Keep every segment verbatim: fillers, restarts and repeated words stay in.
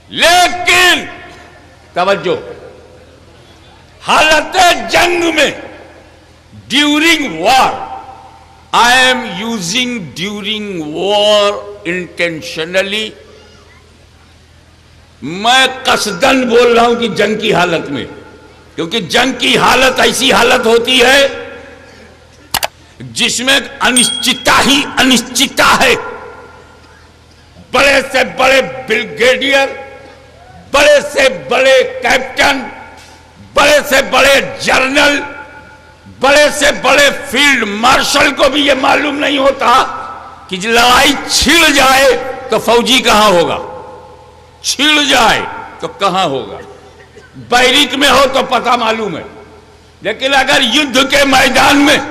لیکن توجہ، حالت جنگ میں during war, I am using during war intentionally, میں قصدن بول رہا ہوں کہ جنگ کی حالت میں، کیونکہ جنگ کی حالت ایسی حالت ہوتی ہے جس میں انشچتا ہی انشچتا ہے. بڑے سے بڑے بریگیڈیئر، بڑے سے بڑے کیپٹن، بڑے سے بڑے جنرل، بڑے سے بڑے فیلڈ مارشل کو بھی یہ معلوم نہیں ہوتا کہ لڑائی چھڑ جائے تو فوجی کہاں ہوگا، چھڑ جائے تو کہاں ہوگا. بیرک میں ہو تو پتہ معلوم ہے، لیکن اگر یدھ کے میدان میں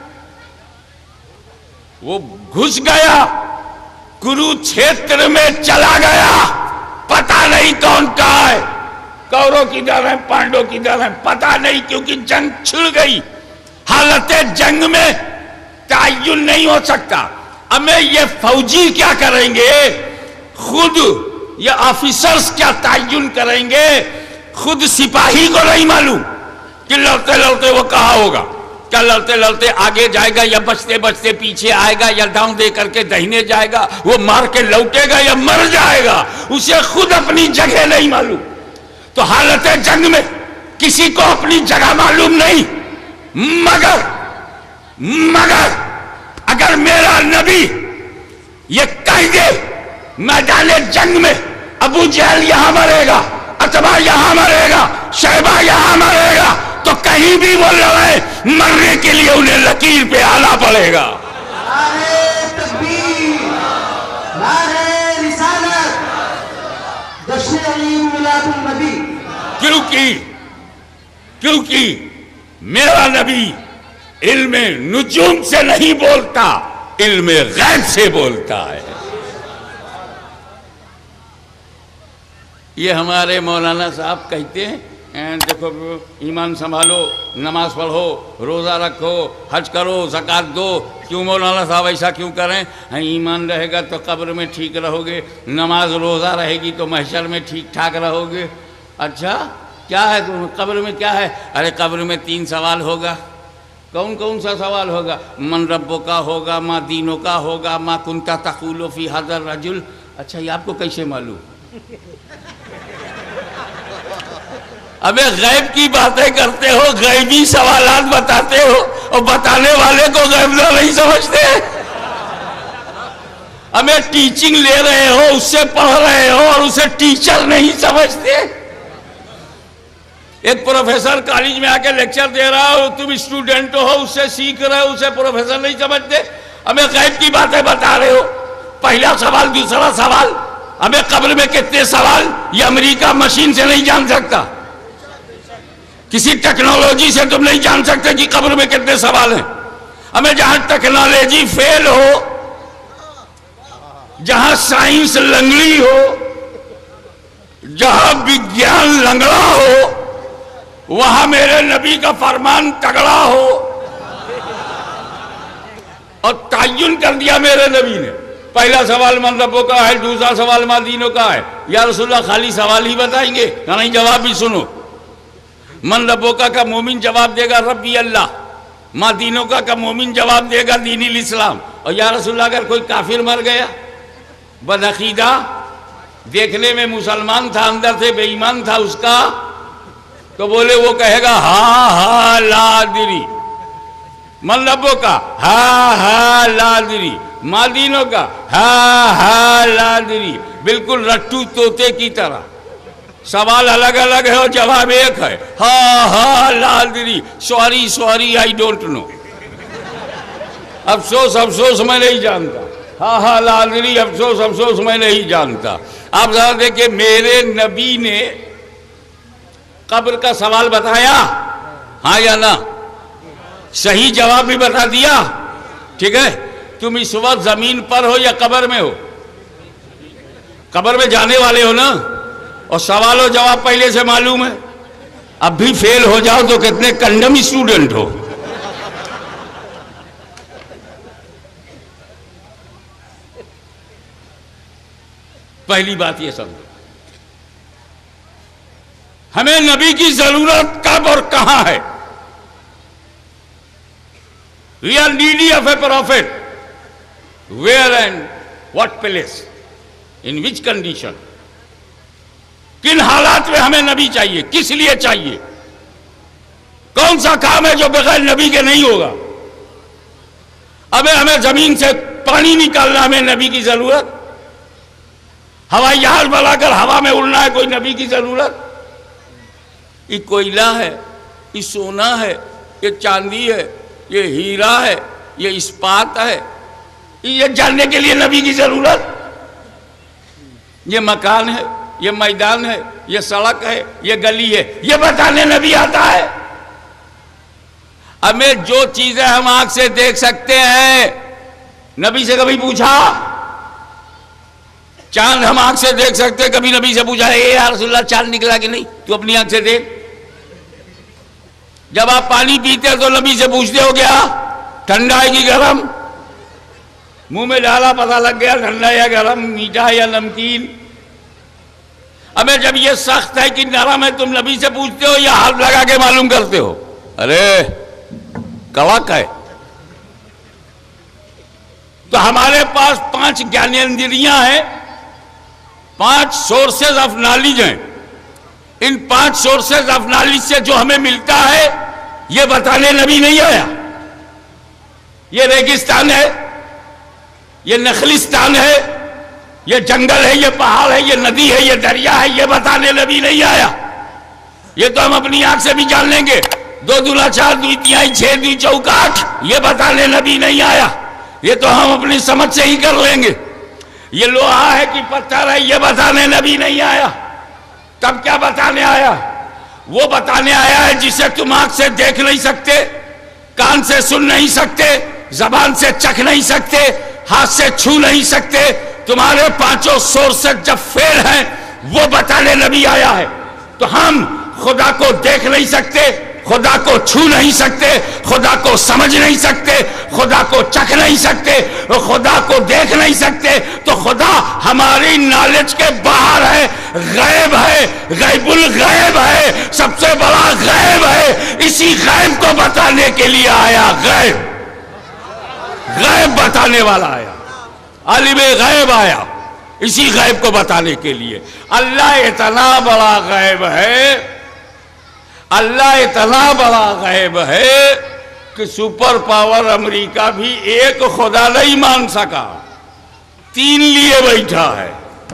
وہ گھس گیا، کروچھیتر میں چلا گیا، پتہ نہیں کون کہاں ہے، کوروں کی در ہے، پانڈو کی در ہے، پتہ نہیں، کیونکہ جنگ چھڑ گئی. حالت جنگ میں تعین نہیں ہو سکتا. ہمیں یہ فوجی کیا کریں گے، خود یہ آفیسرز کیا تعین کریں گے، خود سپاہی کو نہیں معلوم کہ لڑتے لڑتے وہ کہاں ہوگا، کیا لڑتے لڑتے آگے جائے گا یا بچتے بچتے پیچھے آئے گا یا ڈاؤن دے کر کے دہنے جائے گا، وہ مار کے لوٹے گا یا مر جائے گا، اسے خود اپنی جگہ نہیں معلوم. تو حالت جنگ میں کسی کو اپنی جگہ معلوم نہیں، مگر مگر اگر میرا نبی یہ کہہ دے میدان جنگ میں ابو جہل یہاں مرے گا، عتبہ یہاں مرے گا، شیبہ یہاں مرے گا، تو کہیں بھی وہ لڑے، مرنے کے لیے انہیں لکیر پہ آنا پڑے گا. نعرہ تکبیر، نعرہ رسالت، جشن عید میلاد النبی. کیونکہ کیونکہ میرا نبی علم نجوم سے نہیں بولتا، علم غیب سے بولتا ہے. یہ ہمارے مولانا صاحب کہتے ہیں دیکھو ایمان سنبھالو، نماز پڑھو، روزہ رکھو، حج کرو، زکوٰۃ دو. کیوں مولانا صاحب ایسا کیوں کریں؟ ایمان رہے گا تو قبر میں ٹھیک رہو گے، نماز روزہ رہے گی تو محشر میں ٹھیک ٹھاک رہو گے. اچھا کیا ہے تم قبر میں کیا ہے؟ ارے قبر میں تین سوال ہوگا. کون کون سا سوال ہوگا؟ من ربو کا ہوگا، ما دینوں کا ہوگا، ما کنتا تقول فی ھذا الرجل. اچھا یہ آپ کو کیسے معلوم؟ ابے غیب کی باتیں کرتے ہو، غیبی سوالات بتاتے ہو، اور بتانے والے کو غیب نہ نہیں سمجھتے. ہمیں ٹیچنگ لے رہے ہو، اس سے پڑھ رہے ہو اور اسے ٹیچر نہیں سمجھتے. ایک پروفیسر کالج میں آ کے لیکچر دے رہا ہو، تم اسٹوڈنٹ ہو، اس سے سیکھ رہے ہو، اسے پروفیسر نہیں سمجھتے. ہمیں غیب کی باتیں بتا رہے ہو. پہلا سوال، دوسرا سوال، ہمیں قبر میں کتنے سوال یہ امریکہ مشین سے نہیں جان سکتا، کسی ٹیکنالوجی سے تم نہیں جان سکتے کہ قبر میں کتنے سوال ہیں. ہمیں جہاں ٹیکنالوجی فیل ہو، جہاں سائنس لنگڑی ہو، جہاں وگیان لنگڑا ہو، وہاں میرے نبی کا فرمان تگڑا ہو. اور تعین کر دیا میرے نبی نے. پہلا سوال من ربوں کا ہے، دوسرا سوال ما دینوں کا ہے. یا رسول اللہ خالی سوال ہی بتائیں گے؟ نہیں، جواب بھی سنو. من ربوں کا کا مومن جواب دے گا ربی اللہ، ما دینوں کا کا مومن جواب دے گا دین الاسلام. اور یا رسول اللہ اگر کوئی کافر مر گیا، بدعقیدہ، دیکھنے میں مسلمان تھا، اندر سے بے ایمان تھا اس کا، تو بولے وہ کہے گا ہاں ہاں لا ادری. من ربوں کا ہاں ہاں لا ادری، ما دینوں کا ہاں ہاں لا ادری. بالکل رٹو طوطے کی طرح سوال الگ الگ ہے اور جواب ایک ہے، ہاں ہاں لا ادری، sorry sorry I don't know, افسوس افسوس میں نہیں جانتا، ہاں ہاں لا ادری، افسوس افسوس میں نہیں جانتا. آپ ذرا دیکھیں میرے نبی نے قبر کا سوال بتایا، ہاں یا نہ؟ صحیح جواب بھی بتا دیا. ٹھیک ہے، تم اس وقت زمین پر ہو یا قبر میں ہو؟ قبر میں جانے والے ہو نا، اور سوال و جواب پہلے سے معلوم ہے. اب بھی فیل ہو جاؤ تو کتنے کنڈم اسٹوڈنٹ ہو. پہلی بات یہ سمجھو، ہمیں نبی کی ضرورت کب اور کہاں ہے؟ We are needy of a prophet. Where and what place? In which condition? کن حالات میں ہمیں نبی چاہیے؟ کس لیے چاہیے؟ کون سا کام ہے جو بغیر نبی کے نہیں ہوگا؟ ابھی ہمیں زمین سے پانی نکالنا ہمیں نبی کی ضرورت؟ ہوائی جہاز بنا کر ہوا میں اڑنا ہے کوئی نبی کی ضرورت؟ یہ کوئلہ ہے، یہ سونا ہے، یہ چاندی ہے، یہ ہیرا ہے، یہ اسپات ہے، یہ جاننے کے لیے نبی کی ضرورت؟ یہ مکان ہے، یہ میدان ہے، یہ سڑک ہے، یہ گلی ہے، یہ بتانے نبی آتا ہے؟ ہمیں جو چیزیں ہم آنکھ سے دیکھ سکتے ہیں، نبی سے کبھی پوچھا؟ چاند ہم آنکھ سے دیکھ سکتے ہیں، کبھی نبی سے پوچھا اے یا رسول اللہ چاند نکلا کہ نہیں؟ تو اپنی آنکھ سے دیکھ۔ جب آپ پانی پیتے ہیں تو نبی سے پوچھتے ہو گیا ٹھنڈا ہے کہ گرم؟ منہ میں ڈالا پتہ لگ گیا ٹھنڈا یا گرم، میٹھا یا نمکین؟ ہمیں جب یہ سخت ہے کہ نرم ہے تم نبی سے پوچھتے ہو یا ہاتھ لگا کے معلوم کرتے ہو؟ ارے کڑک ہے۔ تو ہمارے پاس پانچ گیانیندریاں ہیں، پانچ سورسز آف نالج ہیں۔ ان پانچ سورسز آف نالج سے جو ہمیں ملتا ہے یہ بتانے نبی نہیں آیا۔ یہ ریگستان ہے، یہ نخلستان ہے، یہ جنگل ہے، یہ پہاڑ ہے، یہ ندی ہے، یہ دریا ہے، یہ بتانے نبی نہیں آیا۔ یہ تو ہم اپنی آنکھ سے بھی جان لیں گے، دو دولا چار دوی تیائی چھ دوی چوکاٹھ، یہ بتانے نبی نہیں آیا۔ یہ تو ہم اپنی سمجھ سے ہی کر لیں گے۔ یہ لوہا ہے کہ پتھر ہے یہ بتانے نبی نہیں آیا۔ تب کیا بتانے آیا؟ وہ بتانے آیا ہے جسے تم آنکھ سے دیکھ نہیں سکتے، کان سے سن نہیں سکتے، زبان سے چکھ نہیں سکتے، ہاتھ سے چھو نہیں سکتے۔ تمہارے پانچوں سورسز جب فیل ہیں وہ بتانے نبی آیا ہے۔ تو ہم خدا کو دیکھ نہیں سکتے، خدا کو چھو نہیں سکتے، خدا کو سمجھ نہیں سکتے، خدا کو چکھ نہیں سکتے، خدا کو دیکھ نہیں سکتے، تو خدا ہماری نالج کے باہر ہے، غیب ہے، غیب الغیب ہے، سب سے بڑا غیب ہے۔ اسی غیب کو بتانے کے لیے آیا، غیب غیب بتانے والا آیا، عالم غیب آیا اسی غیب کو بتانے کے لیے۔ اللہ اتنا بڑا غیب ہے، اللہ اتنا بڑا غیب ہے کہ سپر پاور امریکہ بھی ایک خدا نہیں مان سکا، تین لیے بیٹھا ہے۔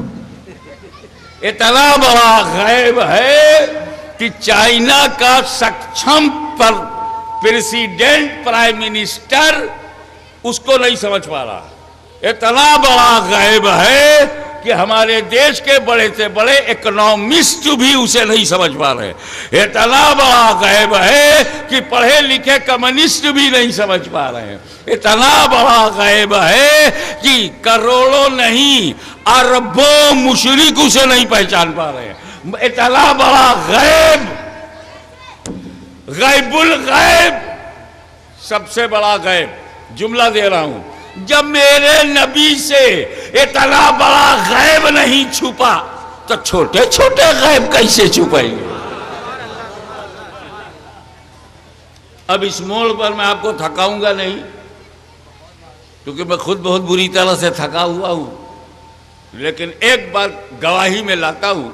اتنا بڑا غیب ہے کہ چائنا کا سکچھم پر پریسیڈنٹ پرائم منسٹر اس کو نہیں سمجھ پا رہا۔ اتنا بڑا غیب ہے کہ ہمارے دیش کے بڑے سے بڑے اکنومسٹ بھی اسے نہیں سمجھ پا رہے۔ اتنا بڑا غیب ہے کہ پڑھے لکھے کمیونسٹ بھی نہیں سمجھ پا رہے ہیں۔ اتنا بڑا غیب ہے کہ کروڑوں نہیں اربوں مشرک اسے نہیں پہچان پا رہے ہیں۔ اتنا بڑا غیب، غیب الغیب، سب سے بڑا غیب۔ جملہ دے رہا ہوں، جب میرے نبی سے اتنا بڑا غیب نہیں چھپا تو چھوٹے چھوٹے غیب کیسے چھپائیں گے؟ اب اس موڑ پر میں آپ کو تھکاؤں گا نہیں، کیونکہ میں خود بہت بری طرح سے تھکا ہوا ہوں، لیکن ایک بات گواہی میں لاتا ہوں،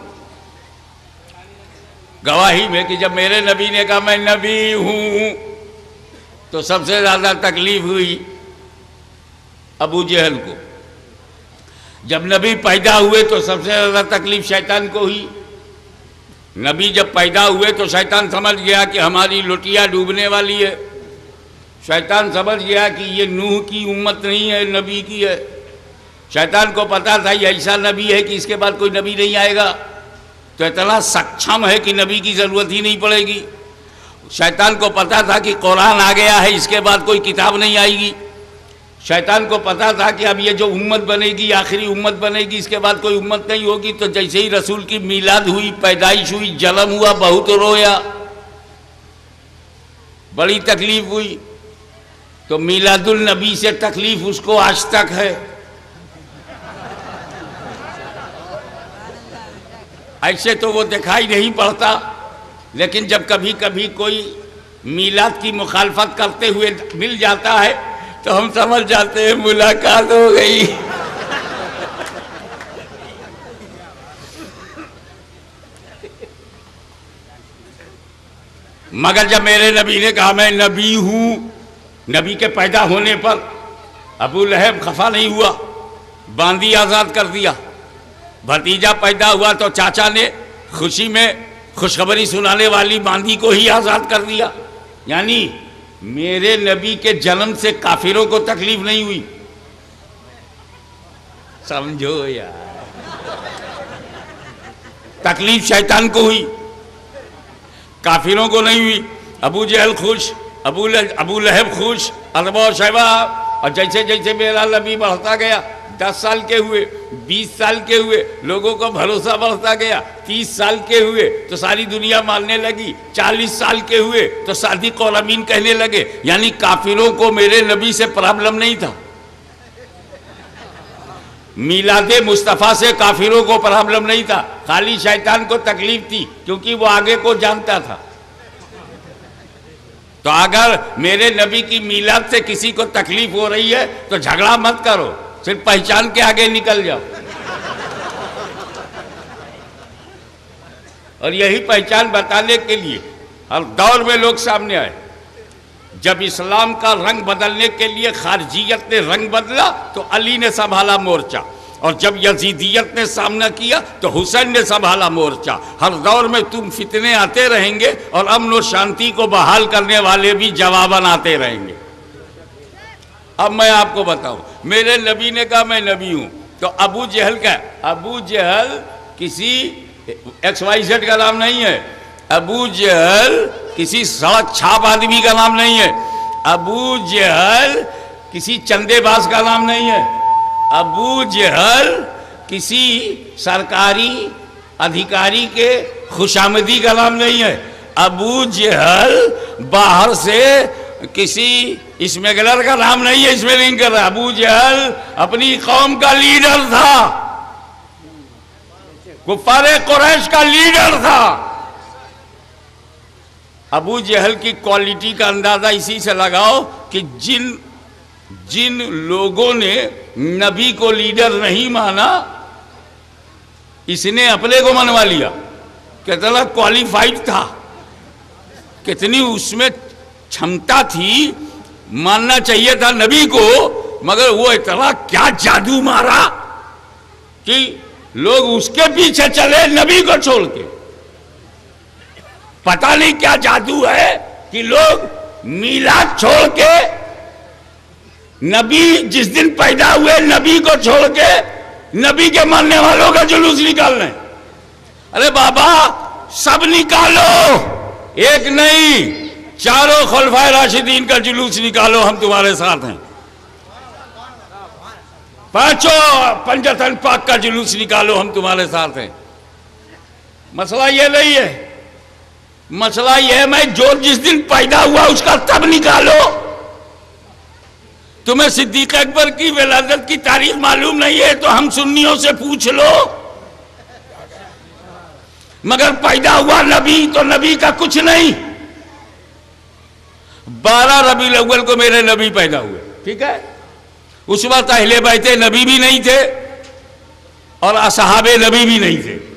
گواہی میں کہ جب میرے نبی نے کہا میں نبی ہوں تو سب سے زیادہ تکلیف ہوئی ابو جہل کو۔ جب نبی پیدا ہوئے تو سب سے زیادہ تکلیف شیطان کو ہوئی۔ نبی جب پیدا ہوئے تو شیطان سمجھ گیا کہ ہماری لٹیا ڈوبنے والی ہے، شیطان سمجھ گیا کہ یہ نوح کی امت نہیں ہے، نبی کی ہے۔ شیطان کو پتا تھا یہ ایسا نبی ہے کہ اس کے بعد کوئی نبی نہیں آئے گا، تو اتنا سکچھم ہے کہ نبی کی ضرورت ہی نہیں پڑے گی۔ شیطان کو پتا تھا کہ قرآن آ گیا ہے، اس کے بعد کوئی کتاب نہیں آئے گی۔ شیطان کو پتا تھا کہ اب یہ جو امت بنے گی آخری امت بنے گی، اس کے بعد کوئی امت نہیں ہوگی۔ تو جیسے ہی رسول کی میلاد ہوئی، پیدائش ہوئی، جنم ہوا، بہت رویا، بڑی تکلیف ہوئی۔ تو میلاد النبی سے تکلیف اس کو آج تک ہے۔ ایسے تو وہ دکھائی نہیں پڑتا، لیکن جب کبھی کبھی کوئی میلاد کی مخالفت کرتے ہوئے مل جاتا ہے تو ہم سمجھ جاتے ہیں ملاقات ہو گئی. مگر جب میرے نبی نے کہا میں نبی ہوں، نبی کے پیدا ہونے پر ابو لہب خفا نہیں ہوا، باندی آزاد کر دیا. بھتیجا پیدا ہوا تو چاچا نے خوشی میں خوشخبری سنانے والی باندی کو ہی آزاد کر دیا. یعنی میرے نبی کے جنم سے کافروں کو تکلیف نہیں ہوئی. سمجھو یار، تکلیف شیطان کو ہوئی، کافروں کو نہیں ہوئی. ابو جہل خوش، ابو ابو لہب خوش، اربا و شیبہ. اور جیسے جیسے میرا نبی بڑھتا گیا، دس سال کے ہوئے، بیس سال کے ہوئے، لوگوں کو بھروسہ بڑھتا گیا. تیس سال کے ہوئے تو ساری دنیا ماننے لگی. چالیس سال کے ہوئے تو صادق اور امین کہنے لگے. یعنی کافروں کو میرے نبی سے پرابلم نہیں تھا. میلاد مصطفیٰ سے کافروں کو پرابلم نہیں تھا، خالی شیطان کو تکلیف تھی کیونکہ وہ آگے کو جانتا تھا. تو اگر میرے نبی کی میلاد سے کسی کو تکلیف ہو رہی ہے تو جھگڑا مت کرو، صرف پہچان کے آگے نکل جاؤ. اور یہی پہچان بتانے کے لیے ہر دور میں لوگ سامنے آئے. جب اسلام کا رنگ بدلنے کے لیے خارجیت نے رنگ بدلا تو علی نے سنبھالا مورچہ، اور جب یزیدیت نے سامنا کیا تو حسین نے سنبھالا مورچہ. ہر دور میں تم فتنے آتے رہیں گے اور امن و شانتی کو بحال کرنے والے بھی جواباً آتے رہیں گے. اب میں آپ کو بتاؤں، میرے نبی نے کہا میں نبی ہوں تو ابو جہل کا، ابو جہل کسی ایکس وائی زیڈ کا نام نہیں ہے. ابو جہل کسی سڑک چھاپ آدمی کا نام نہیں ہے. ابو جہل کسی چندے باز کا نام نہیں ہے. ابو جہل کسی سرکاری ادھیکاری کے خوشامدی کا نام نہیں ہے. ابو جہل باہر سے کسی اسمیگلر کا نام نہیں ہے، اس میں نہیں کر رہا. ابو جہل اپنی قوم کا لیڈر تھا، کفار قریش کا لیڈر تھا. ابو جہل کی کوالٹی کا اندازہ اسی سے لگاؤ کہ جن جن لوگوں نے نبی کو لیڈر نہیں مانا، اس نے اپنے کو منوا لیا. کتنا کوالیفائیڈ تھا، کتنی اس میں چھمتا تھی. ماننا چاہیے تھا نبی کو، مگر وہ اتنا کیا جادو مارا کہ لوگ اس کے پیچھے چلے نبی کو چھوڑ کے. پتہ نہیں کیا جادو ہے کہ لوگ میلاد چھوڑ کے، نبی جس دن پیدا ہوئے نبی کو چھوڑ کے نبی کے ماننے والوں کا جلوس نکال رہے ہیں. ارے بابا سب نکالو، ایک نہیں، چاروں خلفائے راشدین کا جلوس نکالو، ہم تمہارے ساتھ ہیں. پانچوں پنجتن پاک کا جلوس نکالو، ہم تمہارے ساتھ ہیں. مسئلہ یہ نہیں ہے، مسئلہ یہ ہے میں جو جس دن پیدا ہوا اس کا تب نکالو. تمہیں صدیق اکبر کی ولادت کی تاریخ معلوم نہیں ہے تو ہم سنیوں سے پوچھ لو. مگر پیدا ہوا نبی تو نبی کا کچھ نہیں. بارہ ربیع الاول کو میرے نبی پیدا ہوئے، ٹھیک ہے. اس وقت اہل بیت نبی بھی نہیں تھے اور اصحاب نبی بھی نہیں تھے.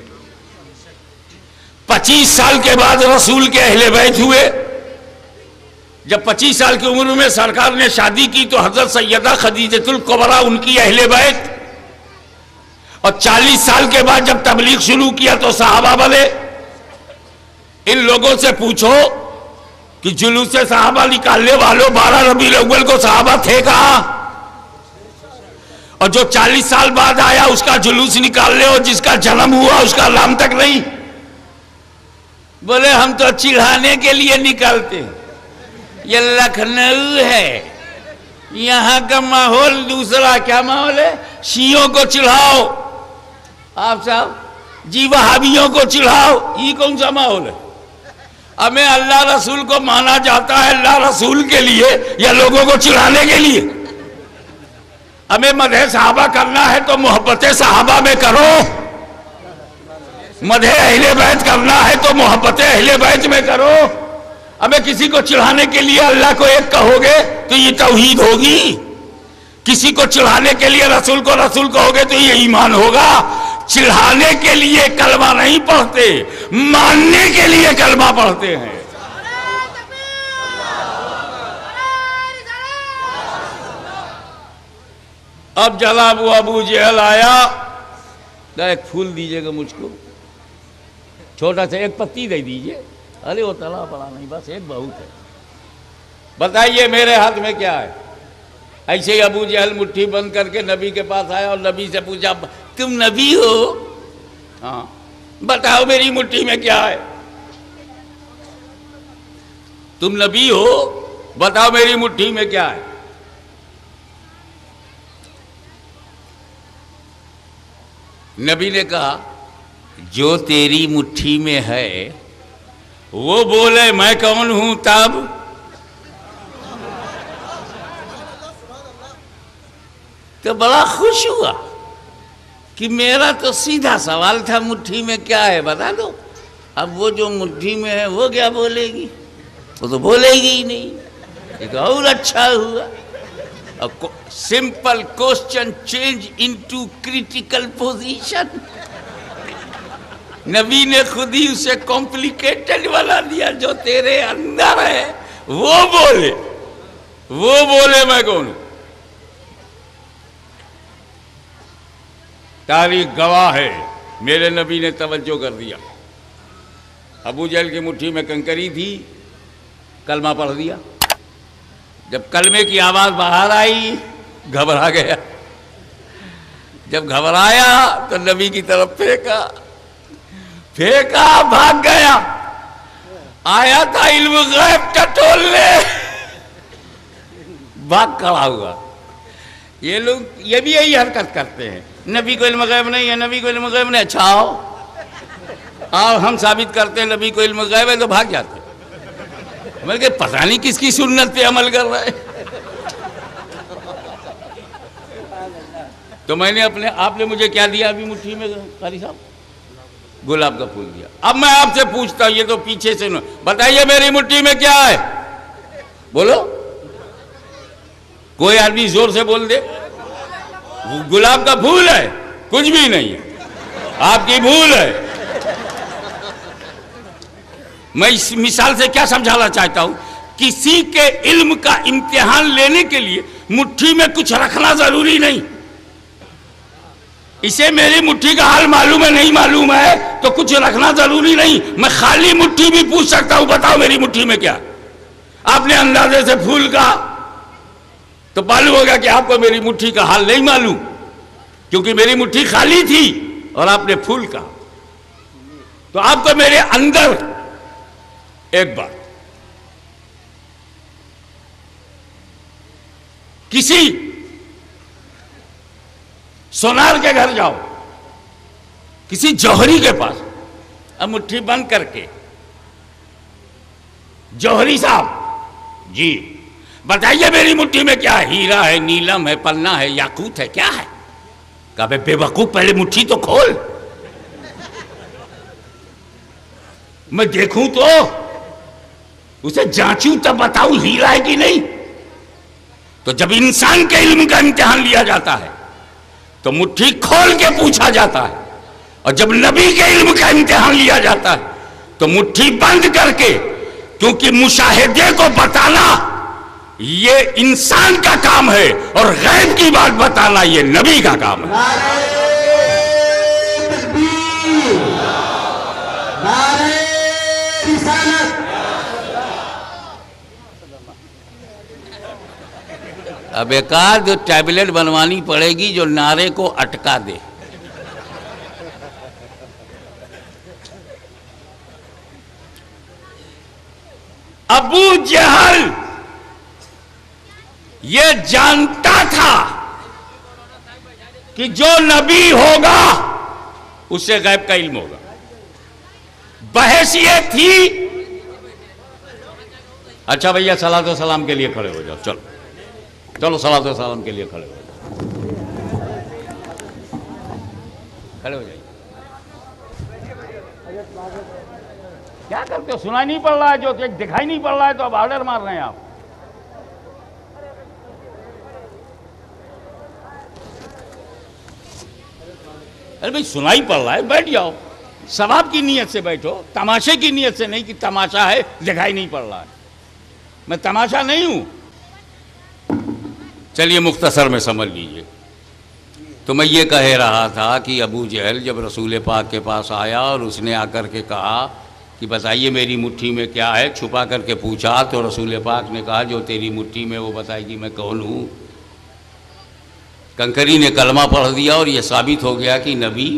پچیس سال کے بعد رسول کے اہل بیت ہوئے. جب پچیس سال کی عمر میں سرکار نے شادی کی تو حضرت سیدہ خدیجۃ الکبریٰ ان کی اہل بیت، اور چالیس سال کے بعد جب تبلیغ شروع کیا تو صحابہ بنے. ان لوگوں سے پوچھو کہ جلوس سے صحابہ نکالنے والوں بارہ ربیع الاول کو صحابہ تھے کہاں؟ اور جو چالیس سال بعد آیا اس کا جلوس نکالنے اور جس کا جنم ہوا اس کا نام تک نہیں. بولے ہم تو چڑھانے کے لیے نکالتے ہیں. یہ لکھنؤ ہے، یہاں کا ماحول دوسرا. کیا ماحول ہے؟ شیعوں کو چڑھاؤ. آپ صاحب جی وہابیوں کو چڑھاؤ. یہ کون سا ماحول ہے؟ ہمیں اللہ رسول کو مانا جاتا ہے اللہ رسول کے لیے یا لوگوں کو چڑھانے کے لیے؟ ہمیں مدح صحابہ کرنا ہے تو محبت صحابہ میں کرو. مدح اہل بیت کرنا ہے تو محبت اہل بیت میں کرو. ابے کسی کو چڑھانے کے لیے اللہ کو ایک کہو گے تو یہ توحید ہوگی. کسی کو چڑھانے کے لیے رسول کو رسول کہو گے تو یہ ایمان ہوگا. چڑھانے کے لیے کلمہ نہیں پڑھتے، ماننے کے لیے کلمہ پڑھتے ہیں. اب جناب وہ ابو جہل آیا، ایک پھول دیجئے گا مجھ کو، چھوٹا سا ایک پتی دے دیجئے. ارے وہ تلا پڑا نہیں، بس ایک بہت ہے. بتائیے میرے ہاتھ میں کیا ہے؟ ایسے ہی ابو جہل مٹھی بند کر کے نبی کے پاس آیا اور نبی سے پوچھا تم نبی ہو؟ ہاں. بتاؤ میری مٹھی میں کیا ہے؟ تم نبی ہو؟ بتاؤ میری مٹھی میں کیا ہے؟ نبی نے کہا جو تیری مٹھی میں ہے. وہ بولے میں کون ہوں تب؟ تو بڑا خوش ہوا کہ میرا تو سیدھا سوال تھا مٹھی میں کیا ہے بتا دو. اب وہ جو مٹھی میں ہے وہ کیا بولے گی؟ وہ تو بولے گی ہی نہیں. ایک اور اچھا ہوا. Simple question change into critical position. نبی نے خود ہی اسے کمپلیکیٹڈ بنا دیا. جو تیرے اندر ہے وہ بولے، وہ بولے میں کون ہوں. تاریخ گواہ ہے. میرے نبی نے توجہ کر دیا. ابو جہل کی مٹھی میں کنکری تھی، کلمہ پڑھ دیا. جب کلمے کی آواز باہر آئی گھبرا گیا. جب گھبرایا تو نبی کی طرف پھینکا پھینکا بھاگ گیا. آیا تھا علم غیب ٹٹولنے، بھاگ کھڑا ہوا. یہ لوگ یہ بھی یہی حرکت کرتے ہیں. نبی کو علم غیب نہیں ہے، نبی کو علم غیب نہیں. اچھا آؤ آؤ ہم ثابت کرتے ہیں نبی کو علم غیب ہے، تو بھاگ جاتے. میں کہ پتہ نہیں کس کی سنت پہ عمل کر رہا ہے. تو میں نے اپنے آپ نے مجھے کیا دیا ابھی مٹھی میں قاری صاحب؟ گلاب کا پھول دیا. اب میں آپ سے پوچھتا ہوں، یہ تو پیچھے سے نہ بتائیے میری مٹھی میں کیا ہے؟ بولو. کوئی آدمی زور سے بول دے. گلاب کا پھول ہے، کچھ بھی نہیں ہے، آپ کی بھول ہے. میں اس مثال سے کیا سمجھانا چاہتا ہوں؟ کسی کے علم کا امتحان لینے کے لیے مٹھی میں کچھ رکھنا ضروری نہیں. اسے میری مٹھی کا حال معلوم ہے نہیں معلوم ہے تو کچھ رکھنا ضروری نہیں. میں خالی مٹھی بھی پوچھ سکتا ہوں بتاؤ میری مٹھی میں کیا. آپ نے اندازے سے پھول کہا تو معلوم ہوگا کہ آپ کو میری مٹھی کا حال نہیں معلوم، کیونکہ میری مٹھی خالی تھی اور آپ نے پھول کہا. تو آپ کو میرے اندر ایک بات، کسی سونار کے گھر جاؤ، کسی جوہری کے پاس، اب مٹھی بند کر کے جوہری صاحب جی بتائیے میری مٹھی میں کیا ہے؟ ہیرا ہے، نیلم ہے، پلنا ہے، یاقوت ہے، کیا ہے؟ کہا بے بے وقوف پہلے مٹھی تو کھول، میں دیکھوں تو اسے جانچوں تب بتاؤں ہیرا ہے کہ نہیں. تو جب انسان کے علم کا امتحان لیا جاتا ہے تو مٹھی کھول کے پوچھا جاتا ہے، اور جب نبی کے علم کا امتحان لیا جاتا ہے تو مٹھی بند کر کے، کیونکہ مشاہدے کو بتانا یہ انسان کا کام ہے اور غیب کی بات بتانا یہ نبی کا کام ہے. نعرہ تکبیر، نعرہ رسالت. اب ایک آدھ جو ٹیبلٹ بنوانی پڑے گی جو نعرے کو اٹکا دے. ابو جہل یہ جانتا تھا کہ جو نبی ہوگا اس سے غیب کا علم ہوگا. بحث یہ تھی. اچھا بھیا صلاۃ و سلام کے لیے کھڑے ہو جاؤ. چلو چلو صلاۃ و سلام کے لیے کھڑے ہو جاؤ. کھڑے ہو جائیے. کیا کرتے ہو؟ سنائی نہیں پڑ رہا ہے جو دکھائی نہیں پڑ رہا ہے تو اب آرڈر مار رہے ہیں آپ. ارے بھائی سنائی پڑ رہا ہے، بیٹھ جاؤ. ثواب کی نیت سے بیٹھو، تماشے کی نیت سے نہیں کہ تماشا ہے دکھائی نہیں پڑ رہا ہے. میں تماشا نہیں ہوں. چلیے مختصر میں سمجھ لیجئے. تو میں یہ کہہ رہا تھا کہ ابو جہل جب رسول پاک کے پاس آیا اور اس نے آ کر کے کہا کہ بتائیے میری مٹھی میں کیا ہے، چھپا کر کے پوچھا تو رسول پاک نے کہا جو تیری مٹھی میں وہ بتائے گی میں کون ہوں. کنکری نے کلمہ پڑھ دیا اور یہ ثابت ہو گیا کہ نبی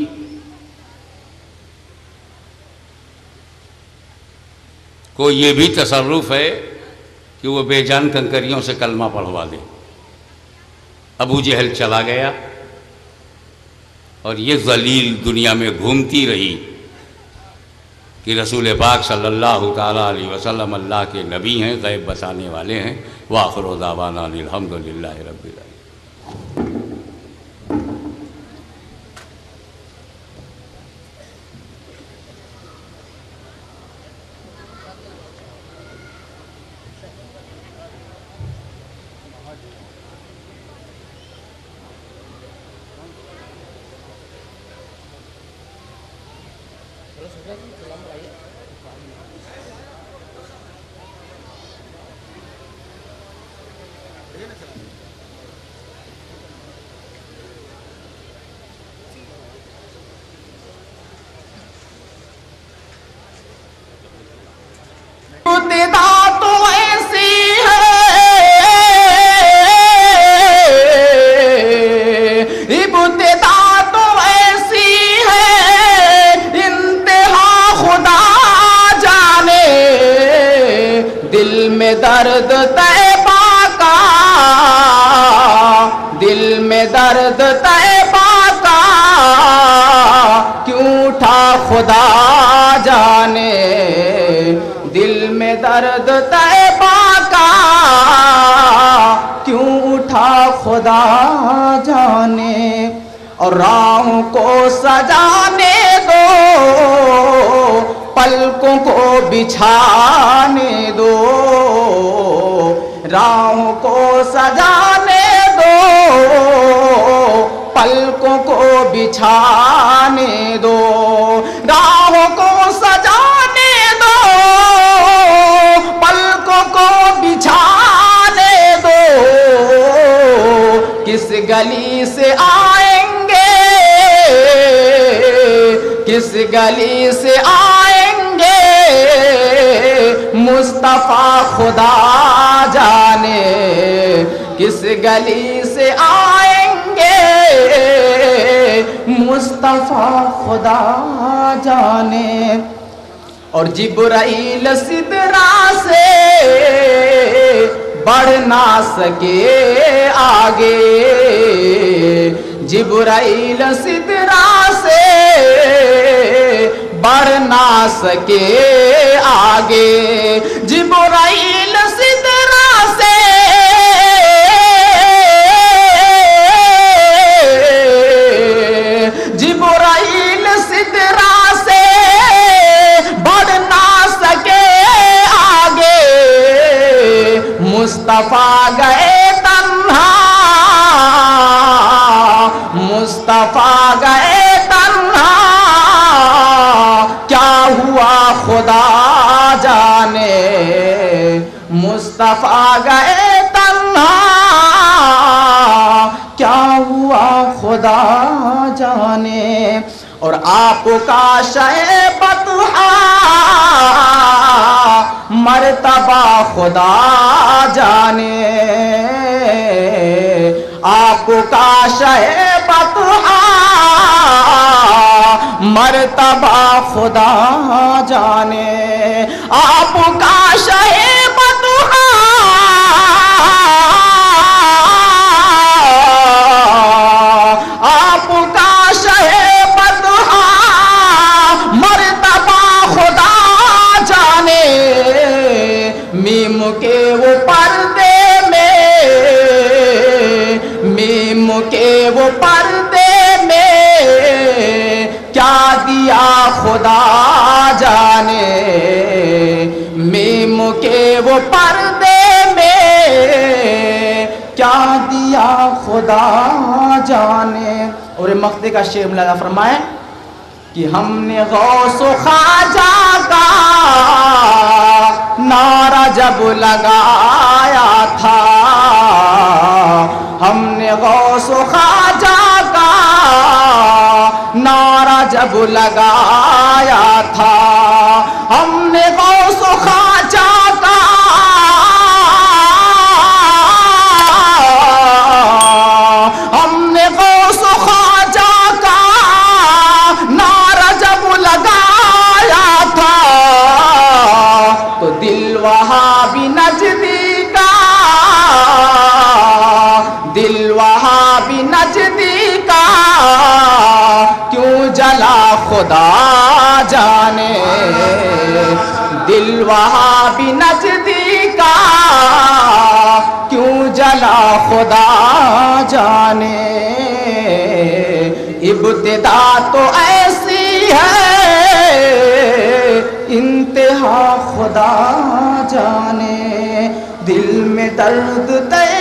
کو یہ بھی تصرف ہے کہ وہ بے جان کنکریوں سے کلمہ پڑھوا دے. ابو جہل چلا گیا اور یہ ذلیل دنیا میں گھومتی رہی کہ رسول پاک صلی اللہ تعالیٰ علیہ وسلم اللہ کے نبی ہیں، غیب بتانے والے ہیں. وآخر دعوانا الحمدللہ رب العالمین. ابتدا تو ایسی ہے، ابتدا تو ایسی ہے، انتہا خدا جانے. دل میں درد طیبہ کا، دل میں درد طیبہ کا کیوں اٹھا خدا جانے. دل میں درد طیبہ کا کیوں اٹھا خدا جانے. اور راہوں کو سجانے دو، پلکوں کو بچھانے دو. راہوں کو سجانے دو، پلکوں کو بچھانے دو. راہوں کو سجانے دو، پلکوں کو بچھانے دو. کس گلی سے آئیں گے، کس گلی سے آئیں گے، مصطفیٰ خدا جانے. کس گلی سے آئیں گے، مصطفیٰ خدا جانے. اور جبرائیل سدرا سے بڑھ نہ سکے آگے. جبرائیل سدرا سے بڑھ نہ سکے آگے. جبرائیل سدرا سے جبرائیل سدرا سے بڑھ نہ سکے آگے. مصطفیٰ گئے تنہا، مصطفیٰ گئے تنہا، کیا ہوا خدا جانے. مصطفیٰ گئے تنہا، کیا ہوا خدا جانے. اور آپ کا شیبتہا مرتبہ خدا جانے. آپ کا شیبتہا مرتبہ خدا جانے. آپ کا شیبتہا آپ کا شیبتہا مرتبہ خدا جانے. میم کے وہ پردے میں، میم کے وہ پردے میں کیا دیا خدا پردے میں کیا دیا خدا جانے. اور مقطع کا شعر ملاحظہ فرمائیں کہ ہم نے غوث و خواجہ کا نعرہ جب لگایا تھا، ہم نے غوث و خواجہ کا نعرہ جب لگایا تھا، ہم نے غوث و خواجہ کا ہم نے غوث و خواجہ کا نعرہ جب لگایا تھا، تو دل وہابی نجدی کا دل وہابی نجدی کا کیوں جلا خدا جانے. دل وہابی نجدی کا کیوں جلا خدا جانے. ابتدا تو ایسی ہے انتہا خدا جانے. دل میں درد تے